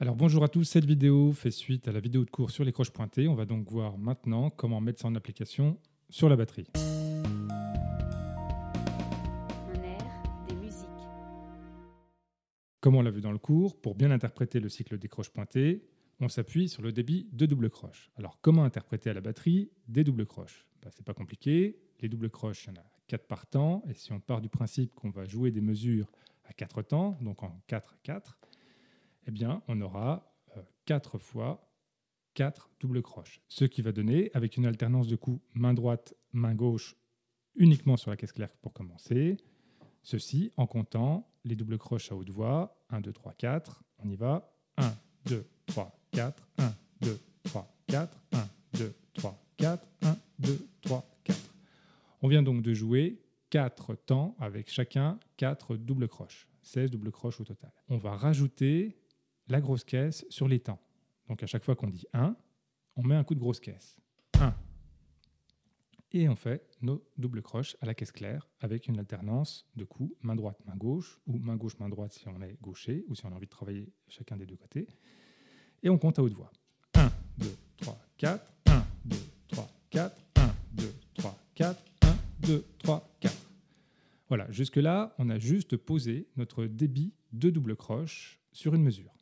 Alors bonjour à tous, cette vidéo fait suite à la vidéo de cours sur les croches pointées. On va donc voir maintenant comment mettre ça en application sur la batterie. Un air, des musiques. Comme on l'a vu dans le cours, pour bien interpréter le cycle des croches pointées, on s'appuie sur le débit de double croche. Alors comment interpréter à la batterie des doubles croches? C'est pas compliqué, les doubles croches, il y en a 4 par temps, et si on part du principe qu'on va jouer des mesures à 4 temps, donc en 4-4, eh bien on aura 4 fois 4 doubles croches. Ce qui va donner, avec une alternance de coups main droite, main gauche, uniquement sur la caisse claire pour commencer, ceci en comptant les doubles croches à haute voix. 1, 2, 3, 4. On y va. 1, 2, 3, 4. 1, 2, 3, 4. 1, 2, 3, 4. 1, 2, 3, 4. On vient donc de jouer 4 temps avec chacun 4 doubles croches. 16 doubles croches au total. On va rajouter la grosse caisse sur les temps. Donc à chaque fois qu'on dit 1, on met un coup de grosse caisse. 1. Et on fait nos doubles croches à la caisse claire avec une alternance de coups main droite, main gauche, ou main gauche, main droite si on est gaucher, ou si on a envie de travailler chacun des deux côtés. Et on compte à haute voix. 1, 2, 3, 4. 1, 2, 3, 4. 1, 2, 3, 4. 1, 2, 3, 4. Voilà, jusque-là, on a juste posé notre débit de double croche sur une mesure.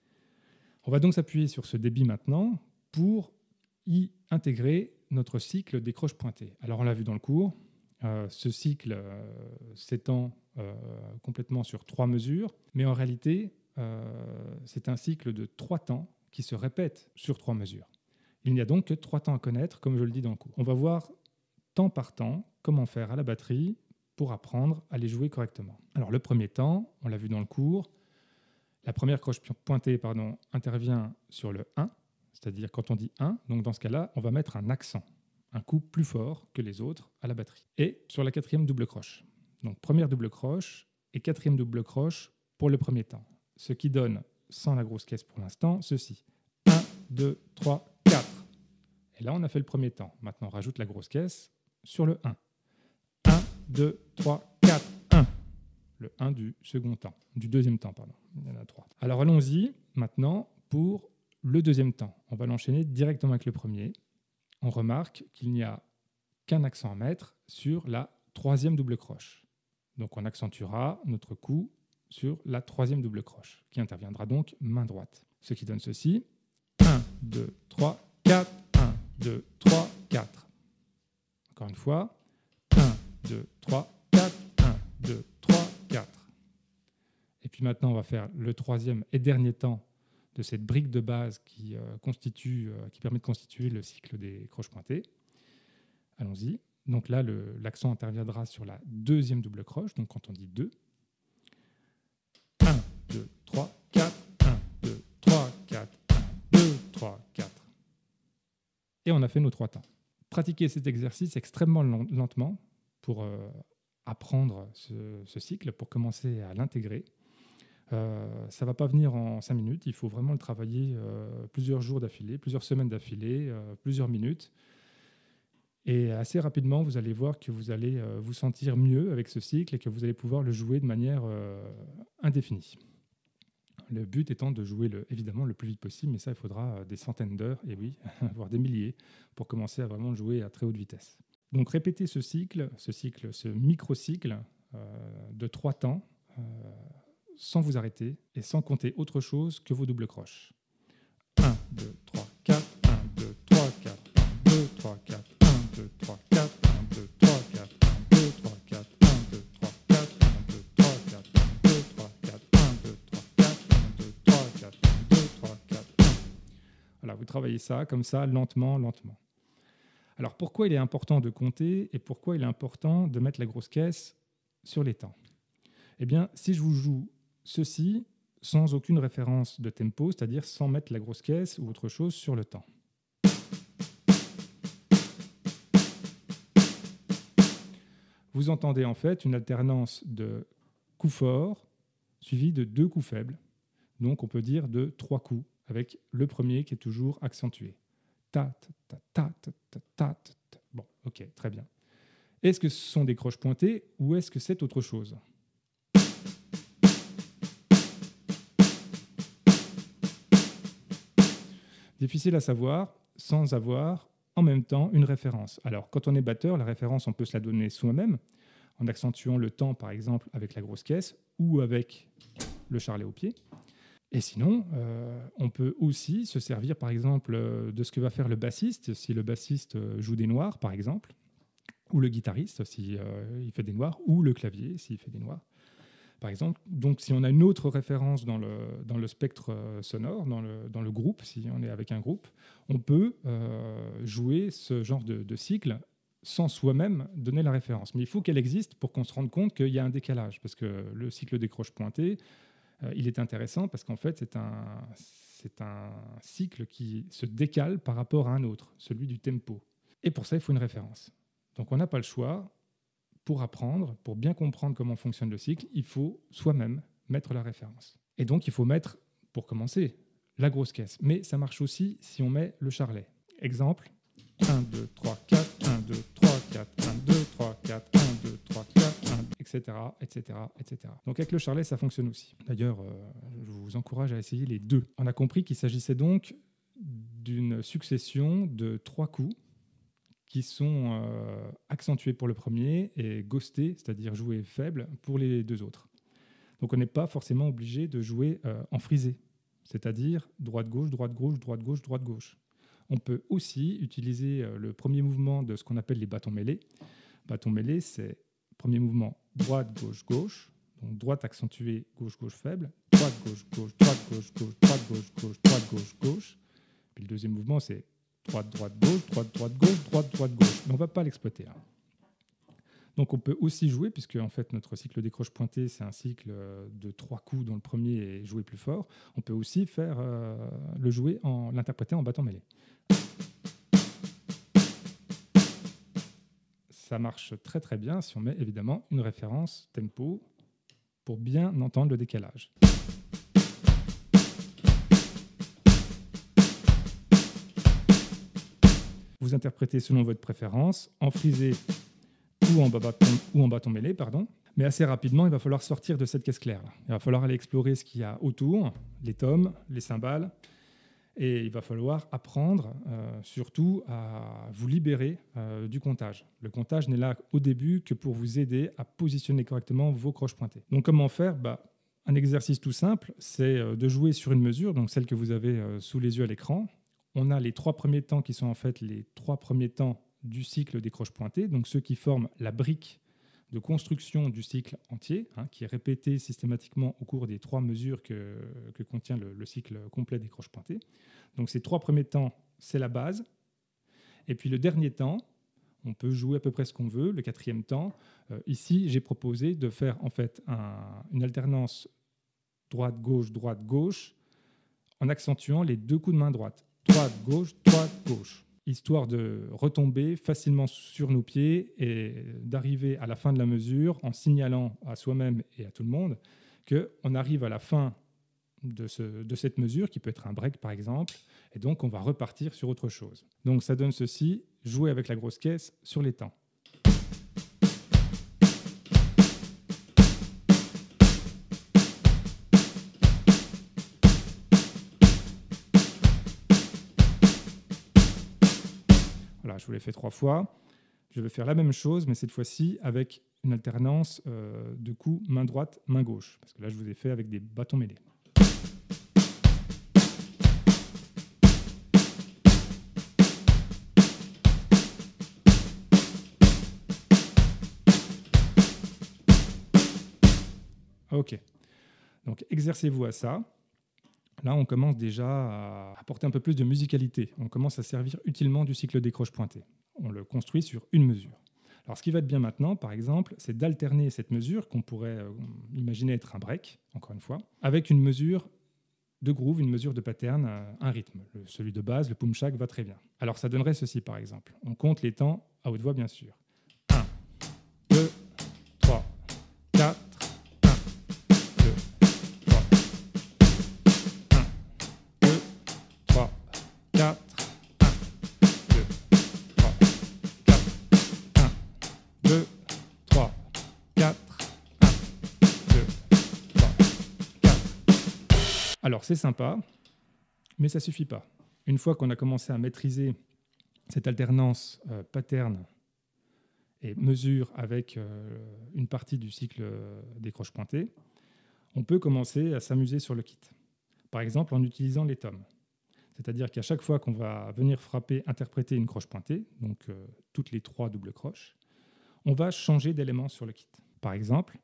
On va donc s'appuyer sur ce débit maintenant pour y intégrer notre cycle des croches pointées. Alors on l'a vu dans le cours, ce cycle s'étend complètement sur 3 mesures, mais en réalité, c'est un cycle de 3 temps qui se répète sur 3 mesures. Il n'y a donc que 3 temps à connaître, comme je le dis dans le cours. On va voir temps par temps comment faire à la batterie pour apprendre à les jouer correctement. Alors le premier temps, on l'a vu dans le cours, la première croche pointée intervient sur le 1, c'est-à-dire quand on dit 1, donc dans ce cas-là, on va mettre un accent, un coup plus fort que les autres à la batterie. Et sur la 4e double croche. Donc première double croche et 4e double croche pour le premier temps. Ce qui donne, sans la grosse caisse pour l'instant, ceci. 1, 2, 3, 4. Et là, on a fait le premier temps. Maintenant, on rajoute la grosse caisse sur le 1. 1, 2, 3, 4, 1. Le 1 du second temps, du deuxième temps, pardon. Il y en a 3. Alors allons-y maintenant pour le deuxième temps. On va l'enchaîner directement avec le premier. On remarque qu'il n'y a qu'un accent à mettre sur la 3e double croche. Donc on accentuera notre coup sur la 3e double croche, qui interviendra donc main droite. Ce qui donne ceci. 1, 2, 3, 4. 1, 2, 3, 4. Encore une fois. 1, 2, 3, 4. 1, 2, 3, 4. Et puis maintenant, on va faire le 3e et dernier temps de cette brique de base qui permet de constituer le cycle des croches pointées. Allons-y. Donc là, l'accent interviendra sur la 2e double croche, donc quand on dit 2. 1, 2, 3, 4. 1, 2, 3, 4. 1, 2, 3, 4. Et on a fait nos 3 temps. Pratiquez cet exercice extrêmement lentement pour apprendre ce cycle, pour commencer à l'intégrer. Ça ne va pas venir en 5 minutes, il faut vraiment le travailler plusieurs jours d'affilée, plusieurs semaines d'affilée, plusieurs minutes. Et assez rapidement, vous allez voir que vous allez vous sentir mieux avec ce cycle et que vous allez pouvoir le jouer de manière indéfinie. Le but étant de jouer évidemment le plus vite possible, mais ça, il faudra des centaines d'heures, et oui, voire des milliers, pour commencer à vraiment jouer à très haute vitesse. Donc répétez ce micro-cycle de 3 temps, sans vous arrêter et sans compter autre chose que vos doubles croches. 1, 2, 3, 4, 1, 2, 3, 4, 1, 2, 3, 4, 1, 2, 3, 4, 1, 2, 3, 4, 1, 2, 3, 4, 1, 2, 3, 4, 1, 2, 3, 4, 1, 2, 3, 4, 1, 2, 3, 4, 1, 2, 3, 4, 1, 2, 3, 4, 1. Voilà, vous travaillez ça comme ça, lentement, lentement. Alors pourquoi il est important de compter et pourquoi il est important de mettre la grosse caisse sur les temps? Eh bien, si je vous joue ceci sans aucune référence de tempo, c'est-à-dire sans mettre la grosse caisse ou autre chose sur le temps. Vous entendez en fait une alternance de coups forts suivie de 2 coups faibles. Donc on peut dire de 3 coups, avec le premier qui est toujours accentué. Ta, ta, ta, ta, ta, ta, ta. Bon, ok, très bien. Est-ce que ce sont des croches pointées ou est-ce que c'est autre chose ? Difficile à savoir sans avoir en même temps une référence. Alors, quand on est batteur, la référence, on peut se la donner soi-même, en accentuant le temps, par exemple, avec la grosse caisse ou avec le charlet au pied. Et sinon, on peut aussi se servir, par exemple, de ce que va faire le bassiste, si le bassiste joue des noirs, par exemple, ou le guitariste, si il fait des noirs, ou le clavier, s'il fait des noirs, par exemple. Donc, si on a une autre référence dans le spectre sonore, dans le groupe, si on est avec un groupe, on peut jouer ce genre de cycle sans soi-même donner la référence. Mais il faut qu'elle existe pour qu'on se rende compte qu'il y a un décalage, parce que le cycle des croches pointées, il est intéressant parce qu'en fait, c'est un cycle qui se décale par rapport à un autre, celui du tempo. Et pour ça, il faut une référence. Donc, on n'a pas le choix. Pour apprendre, pour bien comprendre comment fonctionne le cycle, il faut soi-même mettre la référence. Et donc, il faut mettre, pour commencer, la grosse caisse. Mais ça marche aussi si on met le charlet. Exemple, 1, 2, 3, 4, 1, 2, 3, 4, 1, 2, 3, 4, 1, 2, 3, 4, 1, etc., etc., etc. Donc avec le charlet, ça fonctionne aussi. D'ailleurs, je vous encourage à essayer les deux. On a compris qu'il s'agissait donc d'une succession de 3 coups qui sont accentués pour le premier et ghostés, c'est-à-dire joués faibles, pour les 2 autres. Donc on n'est pas forcément obligé de jouer en frisé, c'est-à-dire droite-gauche, droite-gauche, droite-gauche, droite-gauche. On peut aussi utiliser le premier mouvement de ce qu'on appelle les bâtons mêlés. Bâton mêlé, c'est premier mouvement droite-gauche, gauche, donc droite accentuée, gauche-gauche faible, droite-gauche, gauche, droite-gauche, gauche, droite-gauche, gauche, droite-gauche, gauche. Puis le deuxième mouvement, c'est droite-droite-gauche, droite-droite-gauche, droite-droite-gauche. Mais on ne va pas l'exploiter. Donc on peut aussi jouer, puisque en fait notre cycle des croches pointées, c'est un cycle de 3 coups dont le premier est joué plus fort. On peut aussi faire l'interpréter en bâton mêlé. Ça marche très très bien si on met évidemment une référence tempo pour bien entendre le décalage. Vous interprétez selon votre préférence, en frisé ou en bâton mêlé, pardon. Mais assez rapidement, il va falloir sortir de cette caisse claire. Il va falloir aller explorer ce qu'il y a autour, les tomes, les cymbales, et il va falloir apprendre surtout à vous libérer du comptage. Le comptage n'est là au début que pour vous aider à positionner correctement vos croches pointées. Donc comment faire ? Un exercice tout simple, c'est de jouer sur une mesure, donc celle que vous avez sous les yeux à l'écran. On a les 3 premiers temps qui sont en fait les 3 premiers temps du cycle des croches pointées, donc ceux qui forment la brique de construction du cycle entier, qui est répété systématiquement au cours des 3 mesures que contient le cycle complet des croches pointées. Donc ces 3 premiers temps, c'est la base. Et puis le dernier temps, on peut jouer à peu près ce qu'on veut. Le 4e temps, ici, j'ai proposé de faire en fait une alternance droite-gauche, en accentuant les 2 coups de main droite. Droite-gauche, droite-gauche. Histoire de retomber facilement sur nos pieds et d'arriver à la fin de la mesure en signalant à soi-même et à tout le monde qu'on arrive à la fin de cette mesure, qui peut être un break par exemple, et donc on va repartir sur autre chose. Donc ça donne ceci, jouer avec la grosse caisse sur les temps. Voilà, je vous l'ai fait 3 fois. Je vais faire la même chose, mais cette fois-ci avec une alternance de coups main droite, main gauche. Parce que là, je vous ai fait avec des bâtons mêlés. Ok. Donc, exercez-vous à ça. Là, on commence déjà à apporter un peu plus de musicalité. On commence à servir utilement du cycle des croches pointées. On le construit sur une mesure. Alors, ce qui va être bien maintenant, par exemple, c'est d'alterner cette mesure, qu'on pourrait imaginer être un break, encore une fois, avec une mesure de groove, une mesure de pattern, un rythme. Celui de base, le pumchak, va très bien. Alors, ça donnerait ceci, par exemple. On compte les temps à haute voix, bien sûr. 1, 2, 3, 4, 2, 3, 4, 1, 2, 3, 4. Alors c'est sympa, mais ça suffit pas. Une fois qu'on a commencé à maîtriser cette alternance pattern et mesure avec une partie du cycle des croches pointées, on peut commencer à s'amuser sur le kit. Par exemple, en utilisant les tomes. C'est-à-dire qu'à chaque fois qu'on va venir frapper, interpréter une croche pointée, donc toutes les 3 doubles croches, on va changer d'élément sur le kit. Par exemple,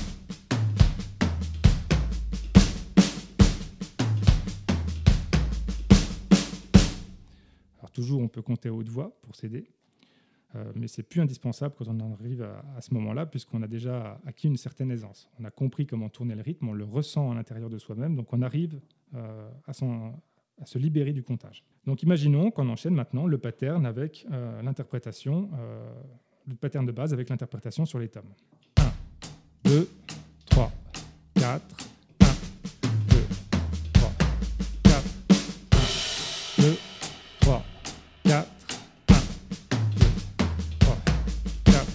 alors toujours on peut compter à haute voix pour s'aider, mais c'est plus indispensable quand on en arrive à ce moment-là, puisqu'on a déjà acquis une certaine aisance. On a compris comment tourner le rythme, on le ressent à l'intérieur de soi-même, donc on arrive à se libérer du comptage. Donc imaginons qu'on enchaîne maintenant le pattern avec l'interprétation, le pattern de base avec l'interprétation sur les tomes. 1, 2, 3, 4, 1, 2, 3, 4, 1, 2, 3, 4, 1, 2, 3, 4,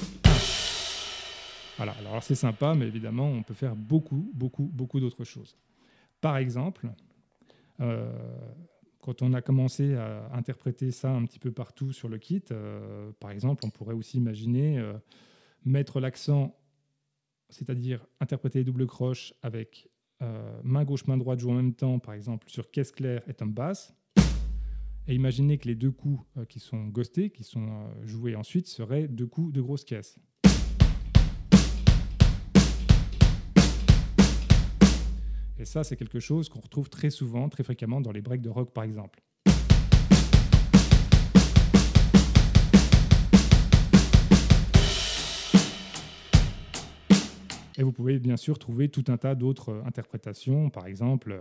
1. Voilà, alors c'est sympa, mais évidemment, on peut faire beaucoup d'autres choses. Par exemple, quand on a commencé à interpréter ça un petit peu partout sur le kit, par exemple, on pourrait aussi imaginer mettre l'accent, c'est-à-dire interpréter les doubles croches avec main gauche, main droite jouent en même temps, par exemple, sur caisse claire et tome basse, et imaginer que les 2 coups qui sont ghostés, qui sont joués ensuite, seraient 2 coups de grosse caisse. Et ça, c'est quelque chose qu'on retrouve très souvent, très fréquemment dans les breaks de rock, par exemple. Et vous pouvez bien sûr trouver tout un tas d'autres interprétations, par exemple.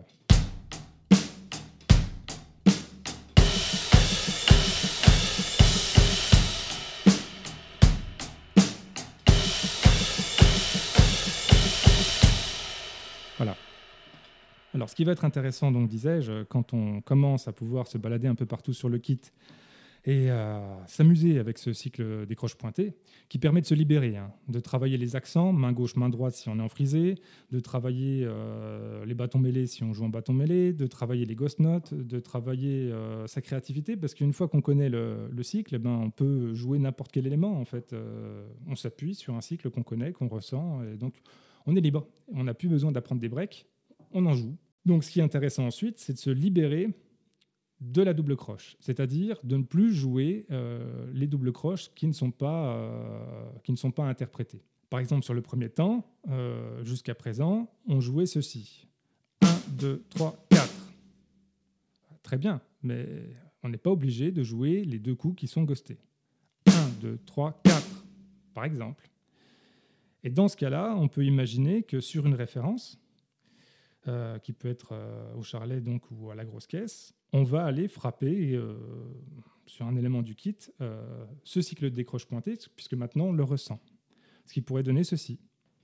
Voilà. Alors, ce qui va être intéressant, donc, disais-je, quand on commence à pouvoir se balader un peu partout sur le kit et s'amuser avec ce cycle des croches pointées, qui permet de se libérer, de travailler les accents, main gauche, main droite si on est en frisé, de travailler les bâtons mêlés si on joue en bâton mêlé, de travailler les ghost notes, de travailler sa créativité, parce qu'une fois qu'on connaît le cycle, on peut jouer n'importe quel élément. En fait, on s'appuie sur un cycle qu'on connaît, qu'on ressent, et donc on est libre. On n'a plus besoin d'apprendre des breaks, on en joue. Donc, ce qui est intéressant ensuite, c'est de se libérer de la double croche, c'est-à-dire de ne plus jouer les doubles croches qui ne sont pas interprétées. Par exemple, sur le premier temps, jusqu'à présent, on jouait ceci. 1, 2, 3, 4. Très bien, mais on n'est pas obligé de jouer les 2 coups qui sont ghostés. 1, 2, 3, 4, par exemple. Et dans ce cas-là, on peut imaginer que sur une référence, qui peut être au charlet donc, ou à la grosse caisse, on va aller frapper sur un élément du kit ce cycle de décroche pointé, puisque maintenant on le ressent. Ce qui pourrait donner ceci.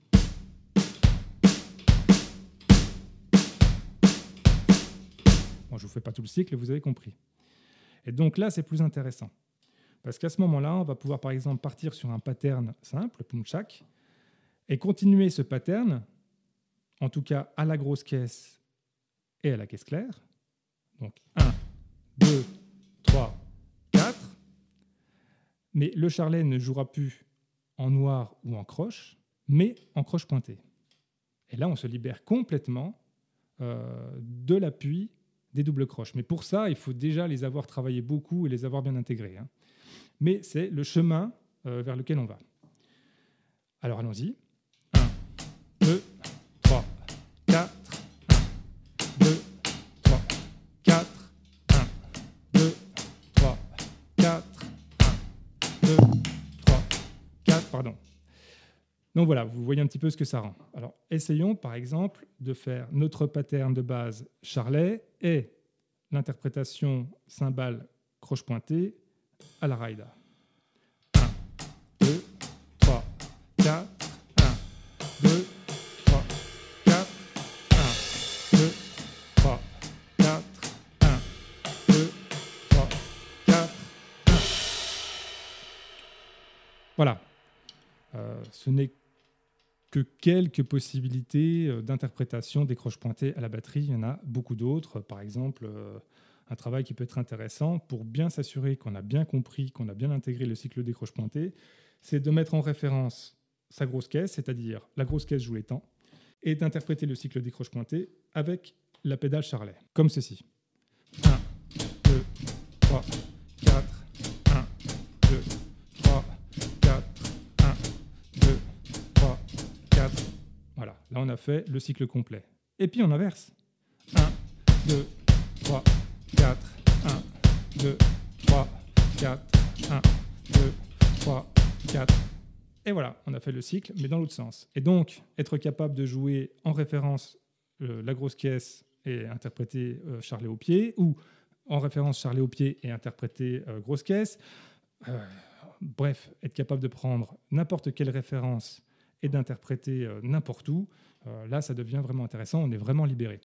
Bon, je ne vous fais pas tout le cycle, vous avez compris. Et donc là, c'est plus intéressant. Parce qu'à ce moment-là, on va pouvoir par exemple partir sur un pattern simple, punchak, et continuer ce pattern, en tout cas à la grosse caisse et à la caisse claire. Donc 1, 2, 3, 4. Mais le charlet ne jouera plus en noir ou en croche, mais en croche pointée. Et là, on se libère complètement de l'appui des doubles croches. Mais pour ça, il faut déjà les avoir travaillés beaucoup et les avoir bien intégrés. Mais c'est le chemin vers lequel on va. Alors allons-y. 1, 2, 3, 4, 1, 2, 3, 4, 1, 2, 3, 4, 1, 2, 3, 4, pardon. Donc voilà, vous voyez un petit peu ce que ça rend. Alors essayons par exemple de faire notre pattern de base charlet et l'interprétation cymbale croche pointée à la raïda. 1, 2, 3, 4, 1, 2, 3, 4, 1, 2, 3, 4, 1, 2, 3, 4, 1. Voilà. Ce n'est que quelques possibilités d'interprétation des croches pointées à la batterie. Il y en a beaucoup d'autres. Par exemple, un travail qui peut être intéressant pour bien s'assurer qu'on a bien compris, qu'on a bien intégré le cycle décroche pointé, c'est de mettre en référence sa grosse caisse, c'est-à-dire la grosse caisse joue les temps, et d'interpréter le cycle décroche pointé avec la pédale charlet, comme ceci. 1, 2, 3, 4, 1, 2, 3, 4, 1, 2, 3, 4. Voilà, là on a fait le cycle complet. Et puis on inverse. 1, 2, 3, 4, 1, 2, 3, 4, 1, 2, 3, 4. Et voilà, on a fait le cycle, mais dans l'autre sens. Et donc, être capable de jouer en référence la grosse caisse et interpréter charlet au pied, ou en référence charlet au pied et interpréter grosse caisse. Bref, être capable de prendre n'importe quelle référence et d'interpréter n'importe où, là, ça devient vraiment intéressant, on est vraiment libéré.